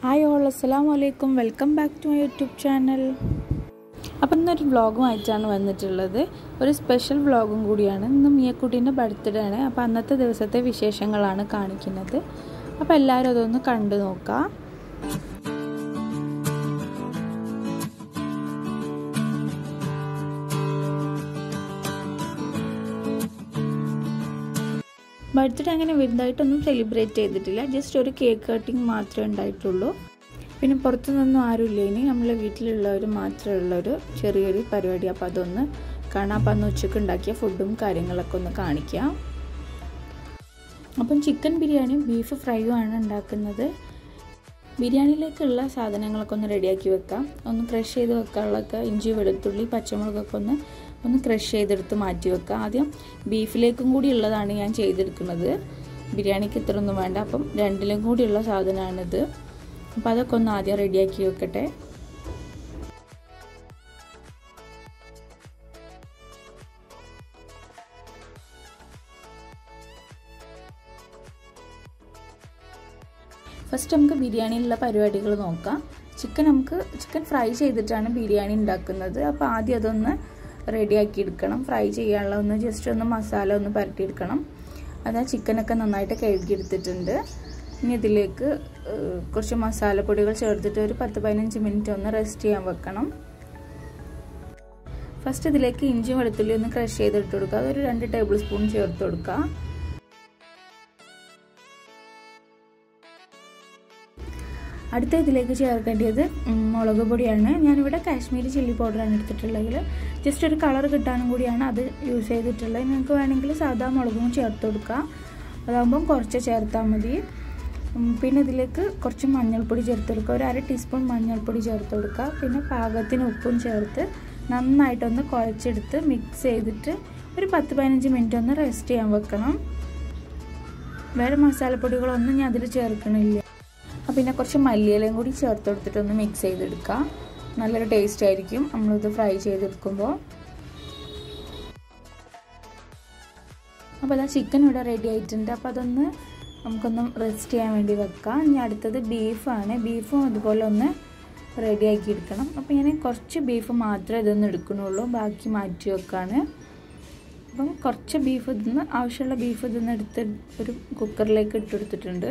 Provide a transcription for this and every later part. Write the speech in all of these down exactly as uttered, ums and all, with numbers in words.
Hi all, അസ്സലാമു അലൈക്കും. Welcome back to my YouTube channel. അപ്പം ഇന്നൊരു വ്ളോഗുമായിട്ടാണ് വന്നിട്ടുള്ളത്. ഒരു സ്പെഷ്യൽ വ്ളോഗും കൂടിയാണ്. ഇന്ന് മിയക്കുട്ടീൻ്റെ ബർത്ത്ഡേ ആണ്. അപ്പോൾ അന്നത്തെ ദിവസത്തെ വിശേഷങ്ങളാണ് കാണിക്കുന്നത്. അപ്പോൾ എല്ലാവരും അതൊന്ന് കണ്ടു നോക്കാം. ബർത്ത്ഡേ അങ്ങനെ വലുതായിട്ടൊന്നും സെലിബ്രേറ്റ് ചെയ്തിട്ടില്ല. ജസ്റ്റ് ഒരു കേക്ക് കട്ടിങ് മാത്രമേ ഉണ്ടായിട്ടുള്ളൂ. പിന്നെ പുറത്തുനിന്നൊന്നും ആരുമില്ല. ഇനി നമ്മളെ വീട്ടിലുള്ളവർ മാത്രമേ ഉള്ളൊരു ചെറിയൊരു പരിപാടി. അപ്പോൾ അതൊന്ന് കാണാം. അപ്പം അന്ന് ഉച്ചയ്ക്ക് ഉണ്ടാക്കിയ ഫുഡും കാര്യങ്ങളൊക്കെ ഒന്ന് കാണിക്കാം. അപ്പം ചിക്കൻ ബിരിയാണിയും ബീഫ് ഫ്രൈയും ആണ് ഉണ്ടാക്കുന്നത്. ബിരിയാണിയിലേക്കുള്ള സാധനങ്ങളൊക്കെ ഒന്ന് റെഡിയാക്കി വെക്കാം. ഒന്ന് ക്രഷ് ചെയ്ത് വെക്കാനുള്ളതൊക്കെ ഇഞ്ചി, വെളുത്തുള്ളി, പച്ചമുളകൊക്കെ ഒന്ന് ഒന്ന് ക്രഷ് ചെയ്തെടുത്ത് മാറ്റി വെക്കാം. ആദ്യം ബീഫിലേക്കും കൂടി ഉള്ളതാണ് ഞാൻ ചെയ്തെടുക്കുന്നത്. ബിരിയാണിക്ക് ഇത്ര ഒന്നും വേണ്ട. അപ്പം രണ്ടിലും കൂടിയുള്ള സാധനമാണിത്. അപ്പം അതൊക്കെ ഒന്ന് ആദ്യം റെഡിയാക്കി വെക്കട്ടെ. ഫസ്റ്റ് നമുക്ക് ബിരിയാണിയിലുള്ള പരിപാടികൾ നോക്കാം. ചിക്കൻ നമുക്ക് ചിക്കൻ ഫ്രൈ ചെയ്തിട്ടാണ് ബിരിയാണി ഉണ്ടാക്കുന്നത്. അപ്പോൾ ആദ്യം അതൊന്ന് റെഡിയാക്കി എടുക്കണം. ഫ്രൈ ചെയ്യാനുള്ള ഒന്ന് ജസ്റ്റ് ഒന്ന് മസാല ഒന്ന് പുരട്ടിയെടുക്കണം. അതാ ചിക്കനൊക്കെ നന്നായിട്ട് കഴുകിയെടുത്തിട്ടുണ്ട്. ഇനി ഇതിലേക്ക് കുറച്ച് മസാലപ്പൊടികൾ ചേർത്തിട്ട് ഒരു പത്ത് പതിനഞ്ച് മിനിറ്റ് ഒന്ന് റെസ്റ്റ് ചെയ്യാൻ വെക്കണം. ഫസ്റ്റ് ഇതിലേക്ക് ഇഞ്ചി വെളുത്തുള്ളി ഒന്ന് ക്രഷ് ചെയ്തിട്ട് കൊടുക്കുക. അതൊരു രണ്ട് ടേബിൾ സ്പൂൺ ചേർത്ത് കൊടുക്കുക. അടുത്ത ഇതിലേക്ക് ചേർക്കേണ്ടത് മുളക് പൊടിയാണ്. ഞാനിവിടെ കാശ്മീരി ചില്ലി പൗഡറാണ് എടുത്തിട്ടുള്ളത്. ജസ്റ്റ് ഒരു കളർ കിട്ടാനും കൂടിയാണ് അത് യൂസ് ചെയ്തിട്ടുള്ളത്. നിങ്ങൾക്ക് വേണമെങ്കിൽ സാധാ മുളകും ചേർത്ത് കൊടുക്കുക. അതാകുമ്പം കുറച്ച് ചേർത്താൽ മതി. പിന്നെ ഇതിലേക്ക് കുറച്ച് മഞ്ഞൾപ്പൊടി ചേർത്ത് കൊടുക്കുക. ഒരു അര ടീസ്പൂൺ മഞ്ഞൾപ്പൊടി ചേർത്ത് കൊടുക്കുക. പിന്നെ പാകത്തിന് ഉപ്പും ചേർത്ത് നന്നായിട്ടൊന്ന് കുഴച്ചെടുത്ത് മിക്സ് ചെയ്തിട്ട് ഒരു പത്ത് പതിനഞ്ച് മിനിറ്റ് ഒന്ന് റെസ്റ്റ് ചെയ്യാൻ വെക്കണം. വേറെ മസാലപ്പൊടികളൊന്നും ഞാൻ അതിൽ ചേർക്കണില്ല. പിന്നെ കുറച്ച് മല്ലിയിലയും കൂടി ചേർത്ത് കൊടുത്തിട്ടൊന്ന് മിക്സ് ചെയ്തെടുക്കുക. നല്ലൊരു ടേസ്റ്റ് ആയിരിക്കും നമ്മളിത് ഫ്രൈ ചെയ്തെടുക്കുമ്പോൾ. അപ്പോൾ അതാ ചിക്കൻ ഇവിടെ റെഡി ആയിട്ടുണ്ട്. അപ്പോൾ അതൊന്ന് നമുക്കൊന്ന് റെസ്റ്റ് ചെയ്യാൻ വേണ്ടി വെക്കാം. ഇനി അടുത്തത് ബീഫാണ്. ബീഫും അതുപോലെ ഒന്ന് റെഡിയാക്കി എടുക്കണം. അപ്പോൾ ഞാൻ കുറച്ച് ബീഫ് മാത്രമേ ഇതൊന്ന് എടുക്കണുള്ളൂ. ബാക്കി മാറ്റി വെക്കാണ്. അപ്പം കുറച്ച് ബീഫ് ഇതിന്ന് ആവശ്യമുള്ള ബീഫ് ഇതിന്ന് എടുത്ത് ഒരു കുക്കറിലേക്ക് ഇട്ടെടുത്തിട്ടുണ്ട്.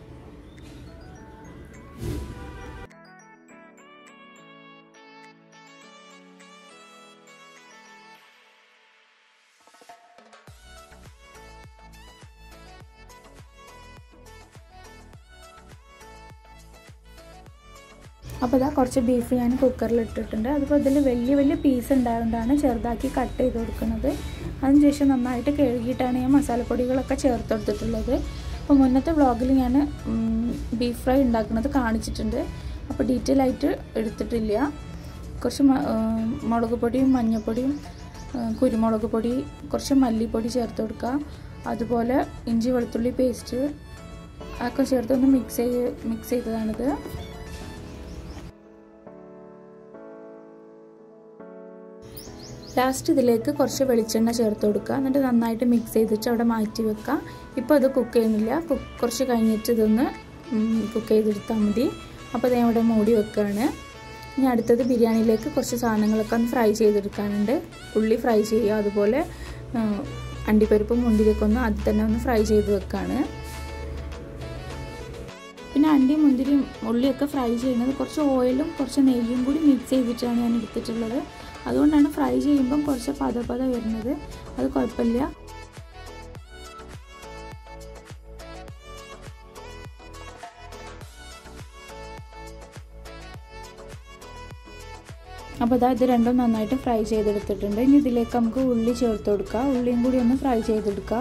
അപ്പോൾ ഇതാ കുറച്ച് ബീഫ് ഞാൻ കുക്കറിൽ ഇട്ടിട്ടുണ്ട്. അതുപോലെ ഇതിൽ വലിയ വലിയ പീസ് ഉണ്ടായതുകൊണ്ടാണ് ചെറുതാക്കി കട്ട് ചെയ്ത് കൊടുക്കുന്നത്. അതിനുശേഷം നന്നായിട്ട് കഴുകിയിട്ടാണ് ഞാൻ മസാലപ്പൊടികളൊക്കെ ചേർത്ത് കൊടുത്തിട്ടുള്ളത്. അപ്പോൾ മുന്നത്തെ വ്ളോഗിൽ ഞാൻ ബീഫ് ഫ്രൈ ഉണ്ടാക്കുന്നത് കാണിച്ചിട്ടുണ്ട്. അപ്പോൾ ഡീറ്റെയിൽ ആയിട്ട് എടുത്തിട്ടില്ല. കുറച്ച് മുളക് പൊടിയും മഞ്ഞൾപ്പൊടിയും കുരുമുളക് പൊടി കുറച്ച് മല്ലിപ്പൊടി ചേർത്ത് കൊടുക്കുക. അതുപോലെ ഇഞ്ചി വെളുത്തുള്ളി പേസ്റ്റ് ഒക്കെ ചേർത്ത് ഒന്ന് മിക്സ് ചെയ്ത് മിക്സ് ചെയ്തതാണിത്. ലാസ്റ്റ് ഇതിലേക്ക് കുറച്ച് വെളിച്ചെണ്ണ ചേർത്ത് കൊടുക്കുക. എന്നിട്ട് നന്നായിട്ട് മിക്സ് ചെയ്തിട്ട് അവിടെ മാറ്റി വെക്കുക. ഇപ്പോൾ അത് കുക്ക് ചെയ്യുന്നില്ല. കുറച്ച് കഴിഞ്ഞിട്ട് ഇതൊന്ന് കുക്ക് ചെയ്തെടുത്താൽ മതി. അപ്പോൾ അത് ഇവിടെ മൂടി വെക്കുകയാണ്. ഇനി അടുത്തത് ബിരിയാണിയിലേക്ക് കുറച്ച് സാധനങ്ങളൊക്കെ ഒന്ന് ഫ്രൈ ചെയ്തെടുക്കാനുണ്ട്. ഉള്ളി ഫ്രൈ ചെയ്യുക. അതുപോലെ അണ്ടിപ്പരിപ്പും മുന്തിരിയൊക്കെ ഒന്ന് അത് തന്നെ ഒന്ന് ഫ്രൈ ചെയ്ത് വെക്കുകയാണ്. പിന്നെ അണ്ടിയും മുന്തിരിയും ഉള്ളിയൊക്കെ ഫ്രൈ ചെയ്യുന്നത് കുറച്ച് ഓയിലും കുറച്ച് നെയ്യും കൂടി മിക്സ് ചെയ്തിട്ടാണ് ഞാൻ എടുത്തിട്ടുള്ളത്. അതുകൊണ്ടാണ് ഫ്രൈ ചെയ്യുമ്പം കുറച്ച് പത പത വരുന്നത്. അത് കുഴപ്പമില്ല. അപ്പോൾ ഇതാ ഇത് രണ്ടും നന്നായിട്ട് ഫ്രൈ ചെയ്തെടുത്തിട്ടുണ്ട്. ഇനി ഇതിലേക്ക് നമുക്ക് ഉള്ളി ചേർത്ത് കൊടുക്കുക. ഉള്ളിയും കൂടി ഒന്ന് ഫ്രൈ ചെയ്തെടുക്കുക.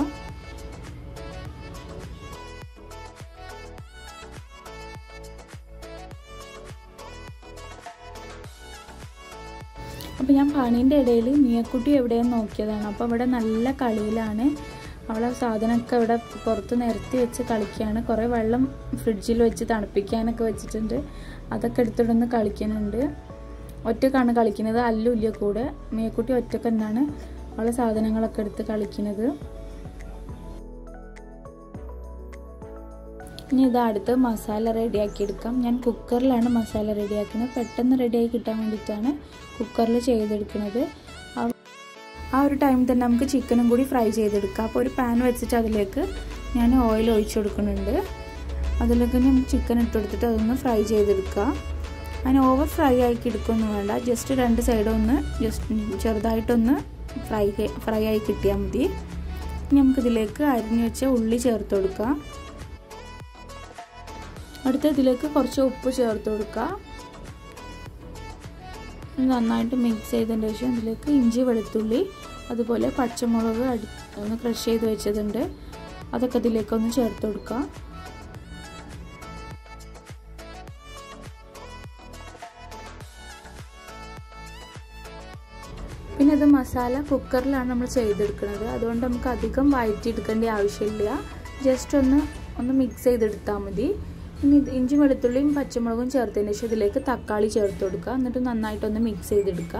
അപ്പോൾ ഞാൻ പണീൻ്റെ ഇടയിൽ മിയക്കുട്ടി എവിടെയെന്ന് നോക്കിയതാണ്. അപ്പോൾ ഇവിടെ നല്ല കളിയിലാണ്. അവളെ സാധനമൊക്കെ ഇവിടെ പുറത്ത് നിരത്തി വെച്ച് കളിക്കുകയാണ്. കുറേ വെള്ളം ഫ്രിഡ്ജിൽ വെച്ച് തണുപ്പിക്കാനൊക്കെ വെച്ചിട്ടുണ്ട്. അതൊക്കെ എടുത്തിടന്ന് കളിക്കുന്നുണ്ട്. ഒറ്റക്കാണ് കളിക്കുന്നത്. അല്ലുമില്ല കൂടെ. മിയക്കുട്ടി ഒറ്റക്ക് തന്നെയാണ് അവളെ സാധനങ്ങളൊക്കെ എടുത്ത് കളിക്കുന്നത്. ഇനി ഇത് അടുത്ത് മസാല റെഡിയാക്കി എടുക്കാം. ഞാൻ കുക്കറിലാണ് മസാല റെഡിയാക്കുന്നത്. പെട്ടെന്ന് റെഡിയായി കിട്ടാൻ വേണ്ടിയിട്ടാണ് കുക്കറിൽ ചെയ്തെടുക്കുന്നത്. ആ ഒരു ടൈം തന്നെ നമുക്ക് ചിക്കനും കൂടി ഫ്രൈ ചെയ്തെടുക്കാം. അപ്പോൾ ഒരു പാൻ വെച്ചിട്ട് അതിലേക്ക് ഞാൻ ഓയിൽ ഒഴിച്ചു കൊടുക്കുന്നുണ്ട്. അതിലേക്ക് ഞാൻ ചിക്കൻ ഇട്ട് കൊടുത്തിട്ട് അതൊന്ന് ഫ്രൈ ചെയ്തെടുക്കുക. അതിന് ഓവർ ഫ്രൈ ആക്കി എടുക്കുകയൊന്നും വേണ്ട. ജസ്റ്റ് രണ്ട് സൈഡും ഒന്ന് ജസ്റ്റ് ചെറുതായിട്ടൊന്ന് ഫ്രൈ ഫ്രൈ ആയി കിട്ടിയാൽ മതി. ഇനി നമുക്കിതിലേക്ക് അരിഞ്ഞു വെച്ച ഉള്ളി ചേർത്ത് കൊടുക്കുക. അടുത്ത ഇതിലേക്ക് കുറച്ച് ഉപ്പ് ചേർത്ത് കൊടുക്കുക. നന്നായിട്ട് മിക്സ് ചെയ്തതിന് ശേഷം ഇതിലേക്ക് ഇഞ്ചി വെളുത്തുള്ളി അതുപോലെ പച്ചമുളക് അടി ഒന്ന് ക്രഷ് ചെയ്ത് വെച്ചതുണ്ട്, അതൊക്കെ ഇതിലേക്കൊന്ന് ചേർത്ത് കൊടുക്കുക. പിന്നെ ഇത് മസാല കുക്കറിലാണ് നമ്മൾ ചെയ്തെടുക്കുന്നത്. അതുകൊണ്ട് നമുക്ക് അധികം വഴറ്റിയെടുക്കേണ്ട ആവശ്യമില്ല. ജസ്റ്റ് ഒന്ന് ഒന്ന് മിക്സ് ചെയ്തെടുത്താൽ മതി. ഇനി ഇഞ്ചി വെളുത്തുള്ളിയും പച്ചമുളകും ചേർത്തതിന് ശേഷം ഇതിലേക്ക് തക്കാളി ചേർത്ത് കൊടുക്കുക. എന്നിട്ട് നന്നായിട്ടൊന്ന് മിക്സ് ചെയ്തെടുക്കുക.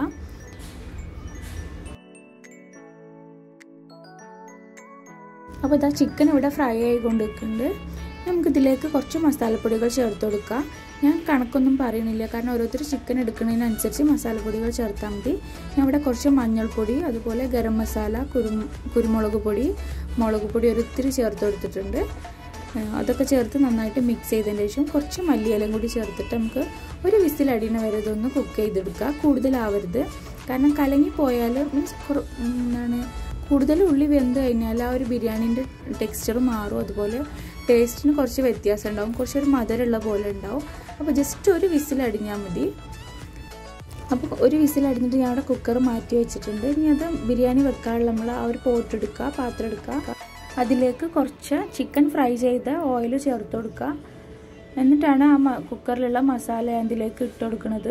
അപ്പോൾ ഇതാ ചിക്കൻ ഇവിടെ ഫ്രൈ ആയിക്കൊണ്ട് നിൽക്കുന്നുണ്ട്. നമുക്കിതിലേക്ക് കുറച്ച് മസാലപ്പൊടികൾ ചേർത്ത് കൊടുക്കുക. ഞാൻ കണക്കൊന്നും പറയണില്ല, കാരണം ഓരോരുത്തർ ചിക്കൻ എടുക്കുന്നതിനനുസരിച്ച് മസാലപ്പൊടികൾ ചേർത്താൽ മതി. ഞാൻ ഇവിടെ കുറച്ച് മഞ്ഞൾപ്പൊടി അതുപോലെ ഗരം മസാല കുരു കുരുമുളക് പൊടി മുളക് പൊടി ഒരിത്തിരി ചേർത്ത് കൊടുത്തിട്ടുണ്ട്. അതൊക്കെ ചേർത്ത് നന്നായിട്ട് മിക്സ് ചെയ്തതിന് ശേഷം കുറച്ച് മല്ലിയിലയും കൂടി ചേർത്തിട്ട് നമുക്ക് ഒരു വിസിൽ അടിയണ വരെ ഇതൊന്ന് കുക്ക് ചെയ്തെടുക്കുക. കൂടുതലാവരുത്, കാരണം കലങ്ങി പോയാൽ മീൻസ് എന്താണ് കൂടുതൽ ഉള്ളി വെന്ത് കഴിഞ്ഞാൽ ആ ഒരു ബിരിയാണീൻ്റെ ടെക്സ്ചർ മാറും. അതുപോലെ ടേസ്റ്റിന് കുറച്ച് വ്യത്യാസം ഉണ്ടാവും, കുറച്ചൊരു മധുരമുള്ള പോലെ ഉണ്ടാവും. അപ്പോൾ ജസ്റ്റ് ഒരു വിസിൽ അടിഞ്ഞാൽ മതി. അപ്പോൾ ഒരു വിസിൽ അടിഞ്ഞിട്ട് ഞാൻ അവിടെ കുക്കർ മാറ്റി വെച്ചിട്ടുണ്ട്. ഇനി അത് ബിരിയാണി വെക്കാനുള്ള നമ്മൾ ആ ഒരു പോട്ട് എടുക്കുക, പാത്രം എടുക്കുക. അതിലേക്ക് കുറച്ച് ചിക്കൻ ഫ്രൈ ചെയ്ത ഓയിൽ ചേർത്ത് കൊടുക്കുക. എന്നിട്ടാണ് ആ കുക്കറിലുള്ള മസാല അതിലേക്ക് ഇട്ട് കൊടുക്കുന്നത്.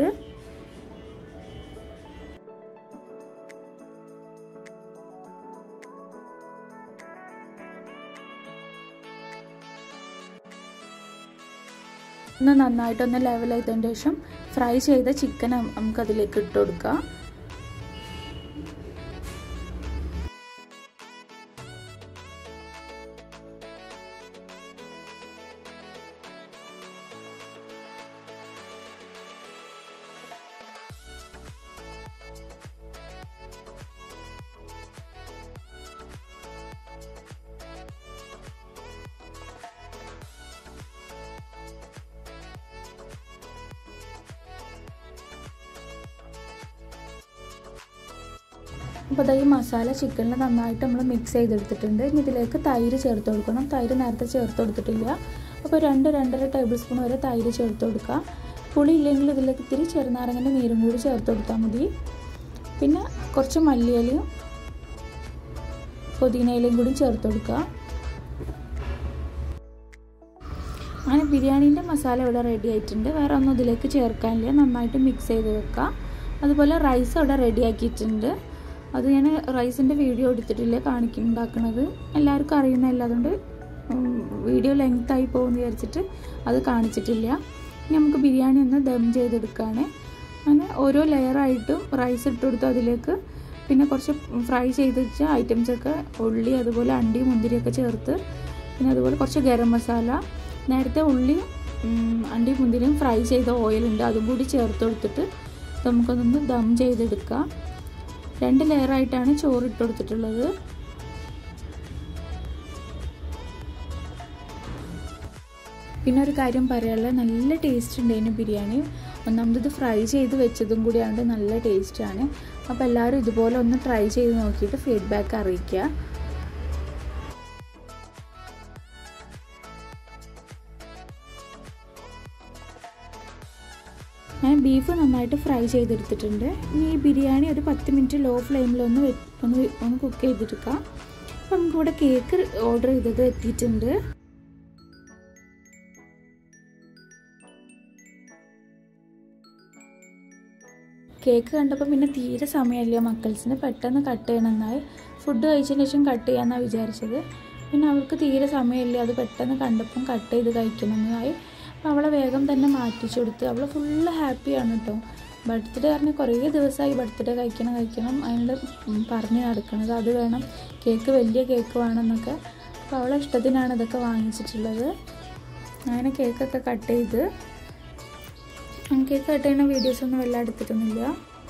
ഒന്ന് നന്നായിട്ടൊന്ന് ലെവലായതിന് ശേഷം ഫ്രൈ ചെയ്ത ചിക്കൻ നമുക്ക് അതിലേക്ക് ഇട്ട് കൊടുക്കാം. അപ്പോൾ അതായത് ഈ മസാല ചിക്കനിൽ നന്നായിട്ട് നമ്മൾ മിക്സ് ചെയ്തെടുത്തിട്ടുണ്ട്. ഇനി ഇതിലേക്ക് തൈര് ചേർത്ത് കൊടുക്കണം. തൈര് നേരത്തെ ചേർത്ത് കൊടുത്തിട്ടില്ല. അപ്പോൾ രണ്ട് രണ്ടര ടേബിൾ സ്പൂൺ വരെ തൈര് ചേർത്ത് കൊടുക്കുക. പുളി ഇല്ലെങ്കിൽ ഇതിലേക്ക് ഇത്തിരി ചെറുനാരങ്ങൻ്റെ നീരും കൂടി ചേർത്ത് കൊടുത്താൽ മതി. പിന്നെ കുറച്ച് മല്ലിയിലയും പുതിനയിലയും കൂടി ചേർത്ത് കൊടുക്കുക. അങ്ങനെ ബിരിയാണീൻ്റെ മസാല ഇവിടെ റെഡി ആയിട്ടുണ്ട്. വേറെ ഒന്നും ഇതിലേക്ക് ചേർക്കാനില്ല. നന്നായിട്ട് മിക്സ് ചെയ്ത് വെക്കുക. അതുപോലെ റൈസ് ഇവിടെ റെഡി ആക്കിയിട്ടുണ്ട്. അത് ഞാൻ റൈസിൻ്റെ വീഡിയോ എടുത്തിട്ടില്ല കാണിക്കുന്നുണ്ടാക്കുന്നത്, എല്ലാവർക്കും അറിയുന്നതല്ല, അതുകൊണ്ട് വീഡിയോ ലെങ്തായി പോകുമെന്ന് വിചാരിച്ചിട്ട് അത് കാണിച്ചിട്ടില്ല. ഇനി നമുക്ക് ബിരിയാണി ഒന്ന് ദം ചെയ്തെടുക്കുകയാണ്. അങ്ങനെ ഓരോ ലെയറായിട്ടും റൈസ് ഇട്ട് കൊടുത്തു അതിലേക്ക്. പിന്നെ കുറച്ച് ഫ്രൈ ചെയ്ത് വെച്ച ഐറ്റംസൊക്കെ ഉള്ളി അതുപോലെ അണ്ടി മുന്തിരിയൊക്കെ ചേർത്ത്, പിന്നെ അതുപോലെ കുറച്ച് ഗരം മസാല, നേരത്തെ ഉള്ളി അണ്ടി മുന്തിരിയും ഫ്രൈ ചെയ്ത ഓയിലുണ്ട് അതും കൂടി ചേർത്ത് കൊടുത്തിട്ട് നമുക്കൊന്ന് ദം ചെയ്തെടുക്കാം. രണ്ട് ലെയറായിട്ടാണ് ചോറ് ഇട്ട് കൊടുത്തിട്ടുള്ളത്. പിന്നെ ഒരു കാര്യം പറയാനുള്ളത്, നല്ല ടേസ്റ്റ് ഉണ്ടായിരുന്നു ബിരിയാണി. ഒന്നാമത് ഫ്രൈ ചെയ്ത് വെച്ചതും കൂടിയാണ്ട് നല്ല ടേസ്റ്റാണ്. അപ്പോൾ എല്ലാവരും ഇതുപോലെ ഒന്ന് ട്രൈ ചെയ്ത് നോക്കിയിട്ട് ഫീഡ്ബാക്ക് അറിയിക്കുക. ഞാൻ ബീഫ് നന്നായിട്ട് ഫ്രൈ ചെയ്തെടുത്തിട്ടുണ്ട്. ഇനി ഈ ബിരിയാണി ഒരു പത്ത് മിനിറ്റ് ലോ ഫ്ലെയിമിലൊന്ന് ഒന്ന് ഒന്ന് കുക്ക് ചെയ്തെടുക്കാം. അപ്പം നമുക്കിവിടെ കേക്ക് ഓർഡർ ചെയ്തത് എത്തിയിട്ടുണ്ട്. കേക്ക് കണ്ടപ്പോൾ പിന്നെ തീരെ സമയമില്ല മക്കൾസിന്, പെട്ടെന്ന് കട്ട് ചെയ്യണമെന്നായി. ഫുഡ് കഴിച്ചതിന് ശേഷം കട്ട് ചെയ്യാമെന്നാണ് വിചാരിച്ചത്. പിന്നെ അവൾക്ക് തീരെ സമയമില്ല, അത് പെട്ടെന്ന് കണ്ടപ്പം കട്ട് ചെയ്ത് കഴിക്കണമെന്നായി. അപ്പോൾ അവളെ വേഗം തന്നെ മാറ്റിച്ചു കൊടുത്ത്. അവൾ ഫുള്ള് ഹാപ്പിയാണ് കേട്ടോ. ബർത്ത്ഡേ പറഞ്ഞ് കുറേ ദിവസമായി ബർത്ത്ഡേ കഴിക്കണം കഴിക്കണം അതിനോട് പറഞ്ഞ് നടക്കണത്. അത് വേണം, കേക്ക് വലിയ കേക്ക് വേണം എന്നൊക്കെ. അപ്പോൾ അവളെ ഇഷ്ടത്തിനാണ് ഇതൊക്കെ വാങ്ങിച്ചിട്ടുള്ളത്. അങ്ങനെ കേക്കൊക്കെ കട്ട് ചെയ്ത് കേക്ക് കട്ട് ചെയ്യുന്ന വീഡിയോസൊന്നും വല്ല എടുത്തിട്ടൊന്നുമില്ല.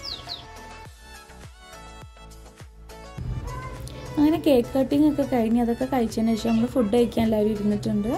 അങ്ങനെ കേക്ക് കട്ടിങ് ഒക്കെ കഴിഞ്ഞ് അതൊക്കെ കഴിച്ചതിന് ശേഷം നമ്മൾ ഫുഡ് കഴിക്കാൻ എല്ലാവരും ഇരുന്നിട്ടുണ്ട്.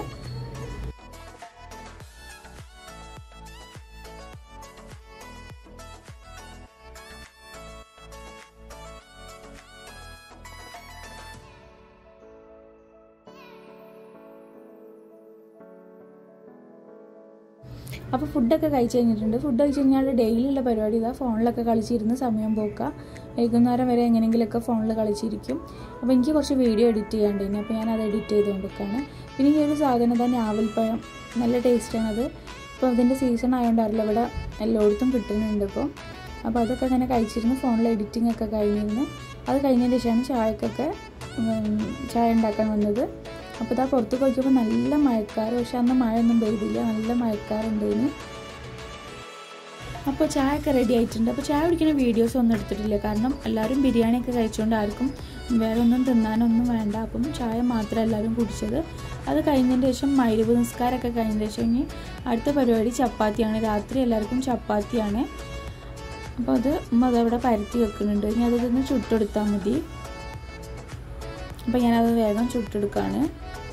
അപ്പോൾ ഫുഡൊക്കെ കഴിച്ച് കഴിഞ്ഞിട്ടുണ്ട്. ഫുഡ് കഴിച്ച് കഴിഞ്ഞാൽ ഡെയിലിയുള്ള പരിപാടി ഇതാ ഫോണിലൊക്കെ കളിച്ചിരുന്ന് സമയം പോക്കുക. വൈകുന്നേരം വരെ എങ്ങനെയെങ്കിലുമൊക്കെ ഫോണിൽ കളിച്ചിരിക്കും. അപ്പോൾ എനിക്ക് കുറച്ച് വീഡിയോ എഡിറ്റ് ചെയ്യാണ്ടിരുന്നു. അപ്പോൾ ഞാനത് എഡിറ്റ് ചെയ്തുകൊണ്ടിരിക്കുകയാണ്. പിന്നെ ഈ ഒരു സാധനം തന്നെ ഞാവൽപ്പഴം നല്ല ടേസ്റ്റാണത്. ഇപ്പോൾ അതിൻ്റെ സീസൺ ആയതുകൊണ്ടറിയില്ല ഇവിടെ എല്ലായിടത്തും കിട്ടുന്നുണ്ട് ഇപ്പോൾ. അപ്പോൾ അതൊക്കെ അങ്ങനെ കഴിച്ചിരുന്നു. ഫോണിൽ എഡിറ്റിംഗ് ഒക്കെ കഴിഞ്ഞിരുന്നു. അത് കഴിഞ്ഞതിന് ശേഷമാണ് ചായക്കൊക്കെ ചായ ഉണ്ടാക്കാൻ വന്നത്. അപ്പോൾ ഇതാ പുറത്ത് പോയിക്കുമ്പോൾ നല്ല മഴക്കാർ, പക്ഷെ അന്ന് മഴയൊന്നും പെയ്തില്ല, നല്ല മഴക്കാറുണ്ടേന്. അപ്പോൾ ചായ ഒക്കെ റെഡി ആയിട്ടുണ്ട്. അപ്പോൾ ചായ കുടിക്കുന്ന വീഡിയോസ് ഒന്നും എടുത്തിട്ടില്ല, കാരണം എല്ലാവരും ബിരിയാണിയൊക്കെ കഴിച്ചുകൊണ്ട് ആർക്കും വേറെ ഒന്നും തിന്നാനൊന്നും വേണ്ട. അപ്പം ചായ മാത്രമേ എല്ലാവരും കുടിച്ചത്. അത് കഴിഞ്ഞതിന് ശേഷം മഗ്‌രിബ് നിസ്കാരമൊക്കെ കഴിഞ്ഞതിന് ശേഷം ഇനി അടുത്ത പരിപാടി ചപ്പാത്തിയാണ്. രാത്രി എല്ലാവർക്കും ചപ്പാത്തിയാണ്. അപ്പോൾ അത് ഉമ്മ അതവിടെ പരത്തി വെക്കുന്നുണ്ട്. ഇനി അതൊന്ന് ചുട്ടെടുത്താൽ മതി. അപ്പോൾ ഞാനത് വേഗം ചുട്ടെടുക്കുകയാണ്.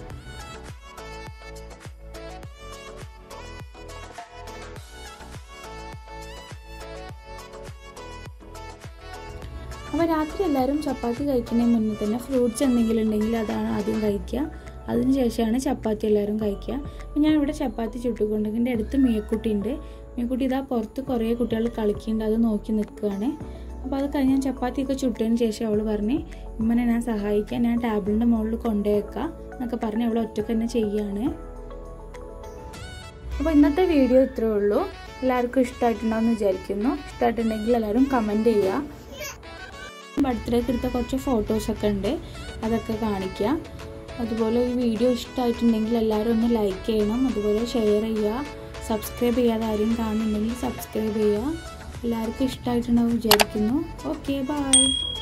അപ്പോൾ രാത്രി എല്ലാവരും ചപ്പാത്തി കഴിക്കുന്നതിന് മുന്നേ തന്നെ ഫ്രൂട്ട്സ് എന്തെങ്കിലും ഉണ്ടെങ്കിൽ അതാണ് ആദ്യം കഴിക്കുക. അതിന് ശേഷമാണ് ചപ്പാത്തി എല്ലാവരും കഴിക്കുക. അപ്പോൾ ഞാൻ ഇവിടെ ചപ്പാത്തി ചുട്ടുകൊണ്ട് എൻ്റെ അടുത്ത് മീക്കുട്ടി ഉണ്ട്. മീക്കുട്ടി ഇതാ പുറത്ത് കുറേ കുട്ടികൾ കളിക്കുന്നുണ്ട്, അത് നോക്കി നിൽക്കുകയാണ്. അപ്പോൾ അത് കഴിഞ്ഞ് ഞാൻ ചപ്പാത്തിയൊക്കെ ചുട്ടതിന് ശേഷം അവൾ പറഞ്ഞ് ഉമ്മനെ ഞാൻ സഹായിക്കാം, ഞാൻ ടേബിളിൻ്റെ മുകളിൽ കൊണ്ടുവയ്ക്കാം എന്നൊക്കെ പറഞ്ഞ് അവൾ ഒറ്റയ്ക്ക് തന്നെ ചെയ്യുകയാണ്. അപ്പോൾ ഇന്നത്തെ വീഡിയോ ഇത്രയേ ഉള്ളൂ. എല്ലാവർക്കും ഇഷ്ടമായിട്ടുണ്ടാവുമെന്ന് വിചാരിക്കുന്നു. ഇഷ്ടമായിട്ടുണ്ടെങ്കിൽ എല്ലാവരും കമൻറ്റ് ചെയ്യുക. ബർത്ത്ഡേക്ക് എടുത്ത കുറച്ച് ഫോട്ടോസൊക്കെ ഉണ്ട്, അതൊക്കെ കാണിക്കുക. അതുപോലെ ഈ വീഡിയോ ഇഷ്ടമായിട്ടുണ്ടെങ്കിൽ എല്ലാവരും ഒന്ന് ലൈക്ക് ചെയ്യണം, അതുപോലെ ഷെയർ ചെയ്യുക. സബ്സ്ക്രൈബ് ചെയ്യാതെ ആരെയും കാണുന്നുണ്ടെങ്കിൽ സബ്സ്ക്രൈബ് ചെയ്യുക. എല്ലാവർക്കും ഇഷ്ടമായിട്ടുണ്ടാവും വിചാരിക്കുന്നു. Okay, by.